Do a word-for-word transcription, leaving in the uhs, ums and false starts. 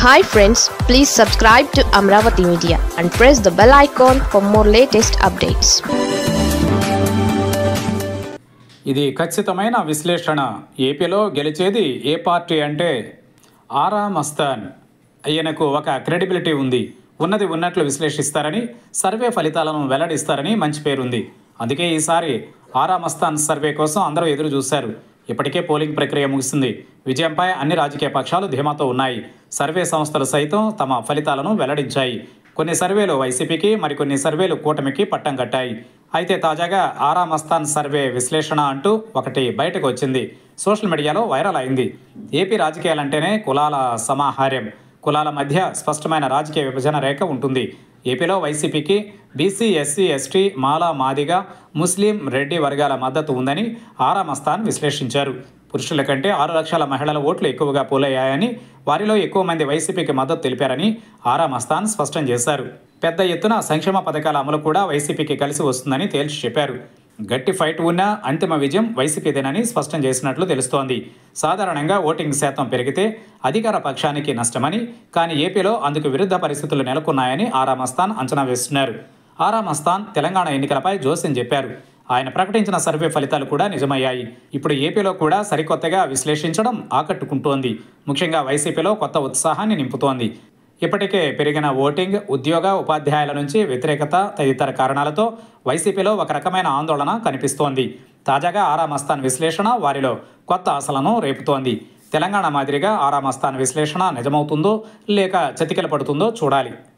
Hi friends, please subscribe to Amravati Media and press the bell icon for more latest updates. ఇది ఖచ్చితమైన విశ్లేషణ. ఏపీలో గెలిచేది ఏ party అంటే ఆరా మస్తాన్. ఈయనకు ఒక క్రెడిబిలిటీ ఉంది. ఉన్నది ఉన్నట్లు విశ్లేషిస్తారని, సర్వే ఫలితాలను వెల్లడిస్తారని మంచి పేరుంది. అందుకే ఈసారి ఆరా మస్తాన్ సర్వే కోసం అందరూ ఎదురు చూశారు. ఇప్పటికే పోలింగ్ ప్రక్రియ ముగిసింది. విజయంపై అన్ని రాజకీయ పక్షాలు ధీమాతో ఉన్నాయి. సర్వే సంస్థలు సైతం తమ ఫలితాలను వెల్లడించాయి. కొన్ని సర్వేలు వైసీపీకి, మరికొన్ని సర్వేలు కూటమికి పట్టం కట్టాయి. అయితే తాజాగా ఆరా మస్తాన్ సర్వే విశ్లేషణ అంటూ ఒకటి బయటకు వచ్చింది. సోషల్ మీడియాలో వైరల్ అయింది. ఏపీ రాజకీయాలంటేనే కులాల సమాహార్యం. కులాల మధ్య స్పష్టమైన రాజకీయ విభజన రేఖ ఉంటుంది. ఏపీలో వైసీపీకి బీసీ, ఎస్సీ, ఎస్టీ, మాలా, మాదిగ, ముస్లిం, రెడ్డి వర్గాల మద్దతు ఉందని ఆరా మస్తాన్ విశ్లేషించారు. పురుషుల కంటే ఆరు లక్షల మహిళల ఓట్లు ఎక్కువగా పోలయ్యాయని, వారిలో ఎక్కువ మంది వైసీపీకి మద్దతు తెలిపారని ఆరా మస్తాన్ స్పష్టం చేశారు. పెద్ద ఎత్తున సంక్షేమ పథకాల అమలు కూడా వైసీపీకి కలిసి వస్తుందని తేల్చి చెప్పారు. గట్టి ఫైట్ ఉన్నా అంతిమ విజయం వైసీపీదేనని స్పష్టం చేసినట్లు తెలుస్తోంది. సాధారణంగా ఓటింగ్ శాతం పెరిగితే అధికార పక్షానికి నష్టమని, కానీ ఏపీలో అందుకు విరుద్ధ పరిస్థితులు నెలకొన్నాయని ఆరా మస్తాన్ అంచనా వేస్తున్నారు. ఆరా మస్తాన్ తెలంగాణ ఎన్నికలపై జోస్యం చెప్పారు. ఆయన ప్రకటించిన సర్వే ఫలితాలు కూడా నిజమయ్యాయి. ఇప్పుడు ఏపీలో కూడా సరికొత్తగా విశ్లేషించడం ఆకట్టుకుంటోంది. ముఖ్యంగా వైసీపీలో కొత్త ఉత్సాహాన్ని నింపుతోంది. ఇప్పటికే పెరిగిన ఓటింగ్, ఉద్యోగ ఉపాధ్యాయుల నుంచి వ్యతిరేకత తదితర కారణాలతో వైసీపీలో ఒక రకమైన ఆందోళన కనిపిస్తోంది. తాజాగా ఆరా మస్తాన్ విశ్లేషణ వారిలో కొత్త ఆశలను రేపుతోంది. తెలంగాణ మాదిరిగా ఆరా మస్తాన్ విశ్లేషణ నిజమవుతుందో లేక చతికిల పడుతుందో చూడాలి.